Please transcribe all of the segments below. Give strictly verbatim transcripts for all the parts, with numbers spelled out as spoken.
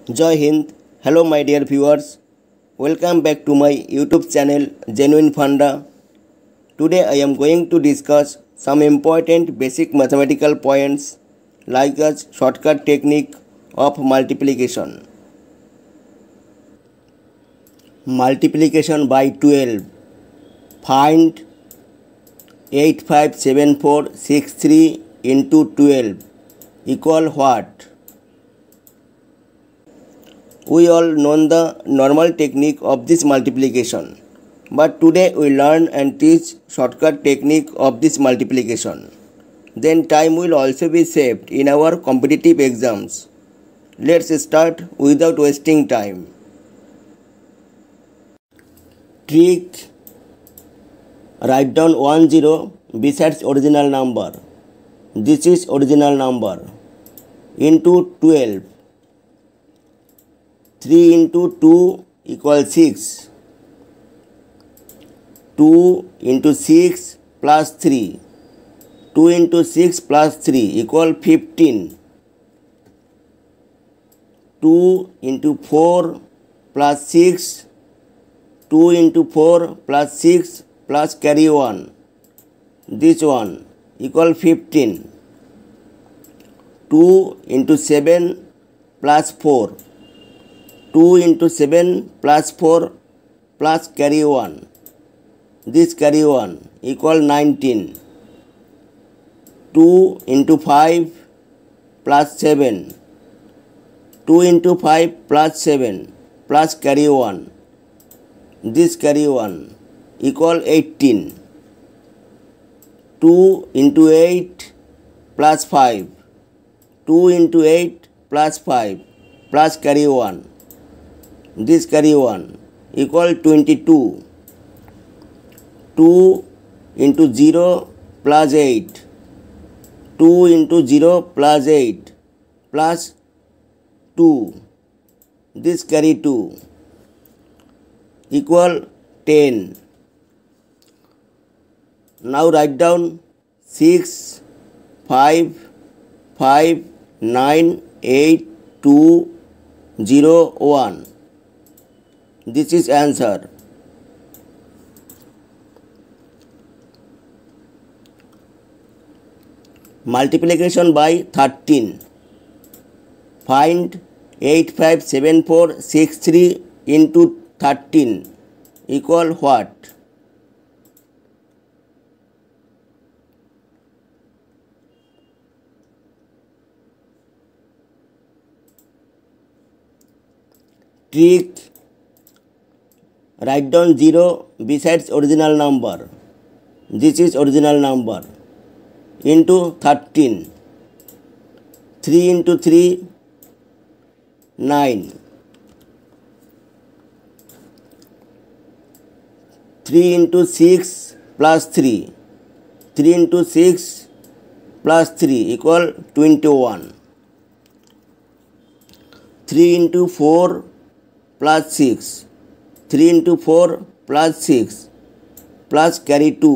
Jai Hind. Hello, my dear viewers. Welcome back to my YouTube channel Genuine Funda. Today I am going to discuss some important basic mathematical points like a shortcut technique of multiplication. Multiplication by twelve. Find eight five seven four six three into twelve equal what? We all know the normal technique of this multiplication, but today we learn and teach shortcut technique of this multiplication. Then time will also be saved in our competitive exams. Let's start without wasting time. Trick: write down one zero besides original number. This is original number into twelve. three into two equals six. two into six plus three. two into six plus three equals fifteen. two into four plus six. two into four plus six plus carry one. This one equals fifteen. two into seven plus four. two into seven plus four plus carry one. This carry one equal nineteen. two into five plus seven. two into five plus seven plus carry one. This carry one equal eighteen. two into eight plus five. two into eight plus five plus carry one. This carry one equal twenty-two. two into zero plus eight. two into zero plus eight plus two. This carry two equal ten. Now write down six, five, five, nine, eight, two, zero, one. This is answer. Multiplication by thirteen. Find eight five seven four six three into thirteen equal what? Trick: write down zero besides original number. This is original number into thirteen. three into three, nine. three into six plus three. three into six plus three equal twenty-one. three into four plus six. three into four plus six plus carry two.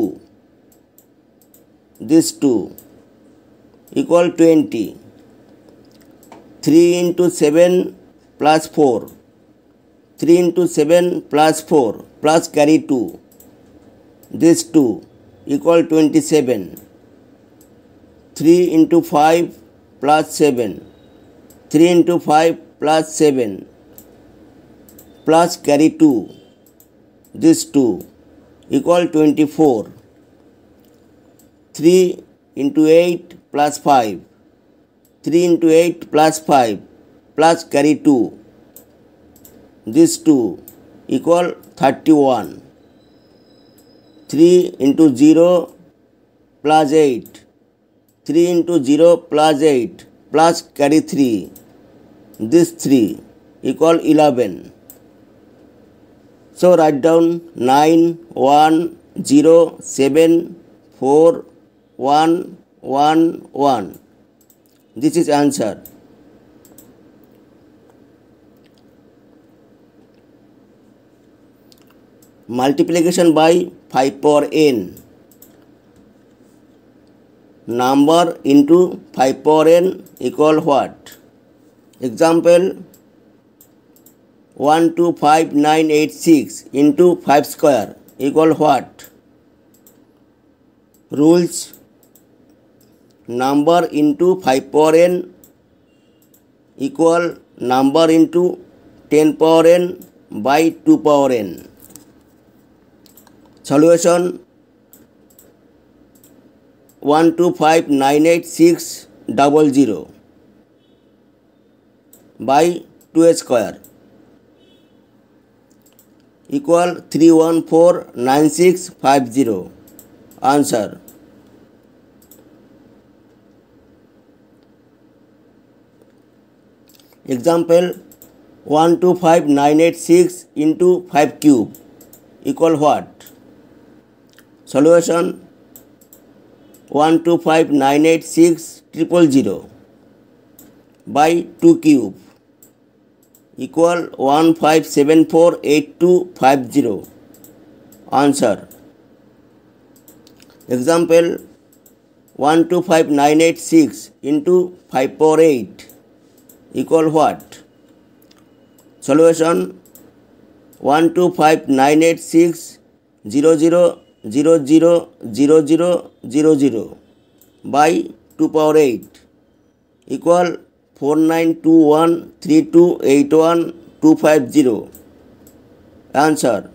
This two equal twenty. three into seven plus four. three into seven plus four plus carry two. This two equal twenty-seven. three into five plus seven. three into five plus seven plus carry two. This two equal twenty-four. three into eight plus five. three into eight plus five plus carry two. This two equal thirty-one. three into zero plus eight. three into zero plus eight plus carry three. This three equal eleven. So write down nine, one, zero, seven, four, one, one, one. This is answer. Multiplication by five power n. Number into five power n equal what? Example: one two five nine eight six into five square equal what? Rules: number into five power n equal number into ten power n by two power n. Solution: one two five nine eight six zero zero by two square equal three one four nine six five zero. Answer: example, one two five nine eight six into five cube equal what? Solution: one two five nine eight six zero zero by two cube equal one five seven four eight two five zero. Answer: example, one two five nine eight six into five power eight equal what? Solution: one two five nine eight six zero zero zero zero zero zero zero zero by two power eight equal four nine two one three two eight one two five zero. Answer: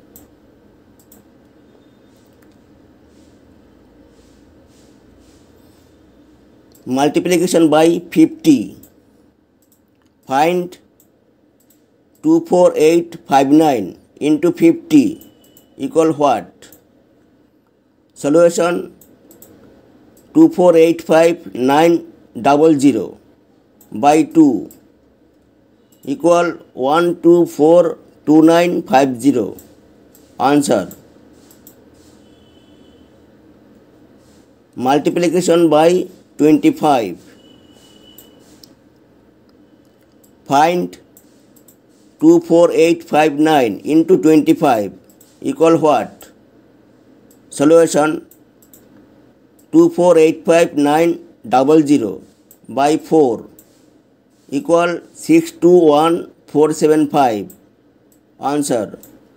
multiplication by fifty. Find two four eight five nine into fifty equal what? Solution: two four eight five nine zero zero by two equal one two four two nine five zero. Answer: multiplication by twenty-five. Find two four eight five nine into twenty-five equal what? Solution: two four eight five nine zero zero by four equal six two one four seven five. Answer: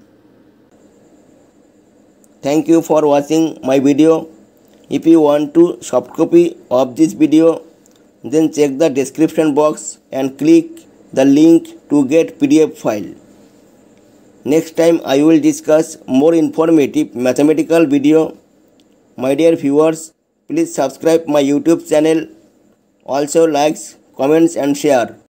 thank you for watching my video. If you want to soft copy of this video, then check the description box and click the link to get P D F file. Next time I will discuss more informative mathematical video. My dear viewers, please subscribe my YouTube channel. Also likes, comments and share.